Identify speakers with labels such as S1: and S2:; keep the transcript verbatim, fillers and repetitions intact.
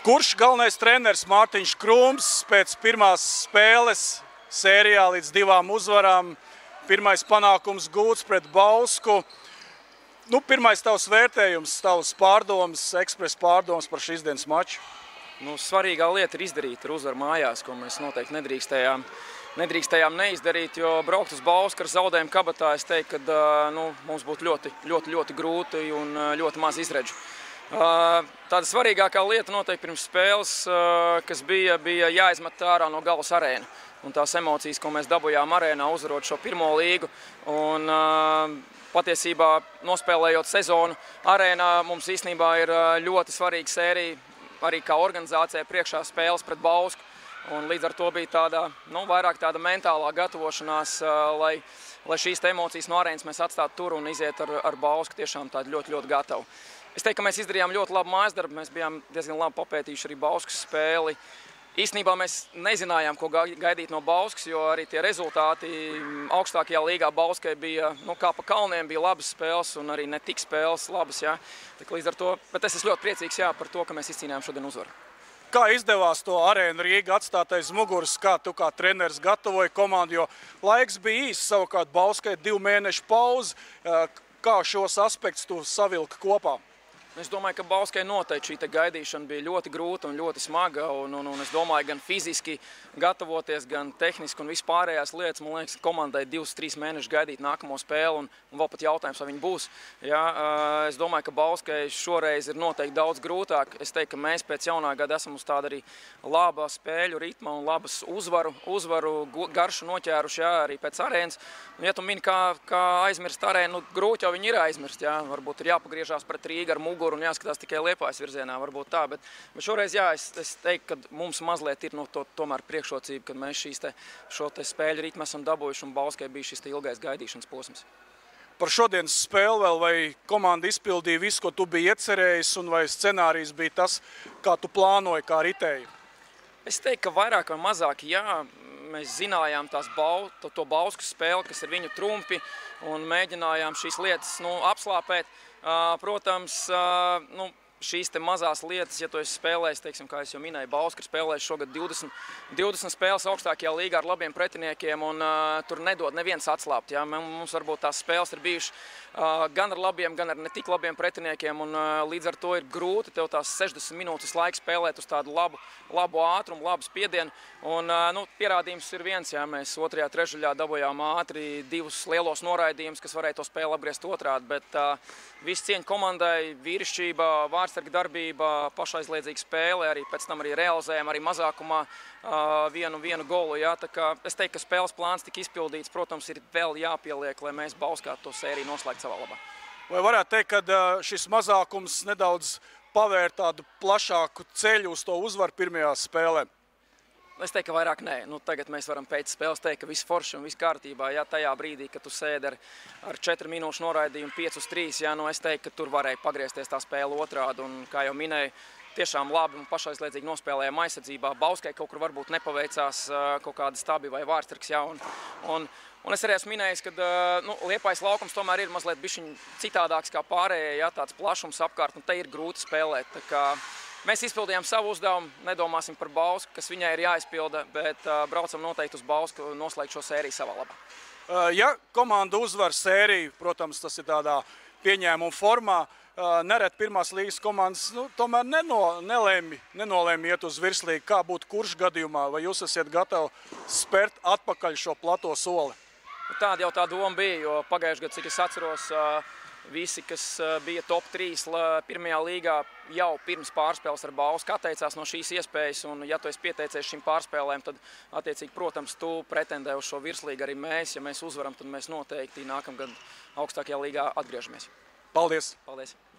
S1: Kurš galvenais treneris Mārtiņš Krūms pēc pirmās spēles sērijā līdz divām uzvarām, pirmais panākums gūts pret Bausku. Nu, pirmais tavs vērtējums, tavs pārdomas, ekspres pārdomas par šīs dienas maču?
S2: Nu, svarīgā lieta ir izdarīt ar uzvaru mājās, ko mēs noteikti nedrīkstējām, nedrīkstējām neizdarīt, jo braukt uz Bausku ar zaudējumu kabatā, es teiktu, ka nu, mums būtu ļoti, ļoti, ļoti grūti un ļoti maz izredžu. Tāda svarīgākā lieta noteikti pirms spēles, kas bija, bija jāizmet ārā no galvas arēna. Un tās emocijas, ko mēs dabujām arēnā, uzvarot šo pirmo līgu. Un patiesībā nospēlējot sezonu arēnā, mums īstenībā ir ļoti svarīga sērija, arī kā organizācija priekšā spēles pret Bausku. Un līdz ar to bija tāda, nu, vairāk tāda mentālā gatavošanās, lai, lai šīs emocijas no arēnas mēs atstātu tur un iziet ar, ar Bausku tiešām tādu ļoti, ļoti gatavu. Es teiktu, ka mēs izdarījām ļoti labu mājasdarbu, mēs bijām diezgan labi papētījuši arī Bauskas spēli. Īstenībā mēs nezinājām, ko gaidīt no Bauskas, jo arī tie rezultāti augstākajā līgā Bauskai bija, nu, kā pa kalniem, bija labas spēles un arī ne tik spēles labas, jā. Tā līdz ar to, bet es esmu ļoti priecīgs, jā, par to, ka mēs izcīnījām šodien uzvaru.
S1: Kā izdevās to arēnu Rīga atstāt aiz muguras, kā tu kā treneris gatavoji komandu, jo laiks bija īsts, savukārt Bauskai divu mēnešu pauze. Kā šos aspektus tu savilki kopā?
S2: Es domāju, ka Bauskai noteikti šī gaidīšana bija ļoti grūta un ļoti smaga, un, un, un es domāju, gan fiziski gatavoties, gan tehniski un vispārējās lietas, man liekas, komandai divus, trīs mēnešus gaidīt nākamo spēli, un, un vēl pat jautājums, vai viņi būs. Jā, es domāju, ka Bauskai šoreiz ir noteikti daudz grūtāk. Es teiktu, ka mēs pēc jaunā gada esam uz tāda arī laba spēļu ritma un labas uzvaru, uzvaru garšu noķēruši, jā, arī pēc arēnas. Un, ja tu mini, kā, kā aizmirst arēnu, nu, grūti jau viņi ir aizmirst, jā, varbūt ir jāpagriežās pret Rīgu ar mugu un jāskatās tikai Liepājas virzienā, varbūt tā, bet, bet šoreiz, jā, es, es teiktu, ka mums mazliet ir no to tomēr priekšrocība, kad mēs šīs te, šo te spēļu ritmu esam dabūjuši un Bauskai bija šis te ilgais gaidīšanas posms.
S1: Par šodienas spēli vēl, vai komanda izpildīja visu, ko tu biji iecerējis, un vai scenārijs bija tas, kā tu plānoji, kā ritēji?
S2: Es teiktu, ka vairāk vai mazāk, jā, mēs zinājām tās bau, to, to Bauskas spēli, kas ir viņu trumpi, un mēģinājām šīs lietas, nu, apslāpēt. Uh, protams, uh, nu, šīs te mazās lietas, ja tu esi spēlējis, teiksim, kā es jau minēju, Bauska ir spēlējis šogad divdesmit, divdesmit spēles augstākajā līgā ar labiem pretiniekiem, un uh, tur nedod neviens atslāpt. Ja? Mums varbūt tās spēles ir bijušas uh, gan ar labiem, gan ar ne tik labiem pretiniekiem, un uh, līdz ar to ir grūti tev tās sešdesmit minūtes laika spēlēt uz tādu labu, labu ātrumu, labu spiedienu. Un, uh, nu, pierādījums ir viens, ja mēs otrajā trešdaļā dabūjām ātri divus lielos noraidījumus, kas varēja to spēli apgriezt otrādi, bet uh, viss cieņa komandai, vīrišķība, vārdsarga darbība, pašaizliedzīga spēle, arī pēc tam arī realizējām arī mazākumā uh, vienu, vienu golu. Jā. Tā kā es teiktu, ka spēles plāns tika izpildīts, protams, ir vēl jāpieliek, lai mēs Bauskā to sēriju noslēgtu savā labā.
S1: Vai varētu teikt, ka šis mazākums nedaudz pavēr tādu plašāku ceļu uz to uzvaru pirmajā spēlē?
S2: Es teiktu, ka vairāk nē. Nu, tagad mēs varam pēc spēles teikt, ka viss forši un viss kārtībā. Jā, tajā brīdī, kad tu sēdi ar, ar četru minūšu noraidījumu pieci uz trīs, jā, nu, es teiktu, ka tur varēja pagriezties tā spēle otrādi. Un, kā jau minēju, tiešām labi un pašaizliedzīgi nospēlējām aizsardzībā. Bauskai kaut kur varbūt nepaveicās kaut kāda stabi vai vārdsargs. Jā, un, un, un es arī esmu minējis, ka nu, Liepājas laukums tomēr ir mazliet bišķiņ citādāks kā pārējie, jā, tāds plašums apkārt, un te ir grūti spēlēt. Tā kā mēs izpildījām savu uzdevumu, nedomāsim par Bausku, kas viņai ir jāizpilda, bet uh, braucam noteikti uz Bausku noslēgt šo sēriju savā labā.
S1: Uh, ja komanda uzvar sēriju, protams, tas ir tādā pieņēmuma formā, uh, nereti pirmās līgas komandas nu, tomēr neno, nelēmi, nenolēmi iet uz virslīgu. Kā būtu kurš gadījumā, vai jūs esat gatavi spērt atpakaļ šo plato soli?
S2: Tāda jau tā doma bija, jo pagājušajā gadā, cik es atceros, uh, visi, kas bija top trīs pirmajā līgā, jau pirms pārspēles ar Bausku atteicās no šīs iespējas, un ja tu esi pieteicies šīm pārspēlēm, tad, attiecīgi, protams, tu pretendē uz šo virslīgu arī mēs. Ja mēs uzvaram, tad mēs noteikti nākamgad augstākajā līgā atgriežamies.
S1: Paldies!
S2: Paldies!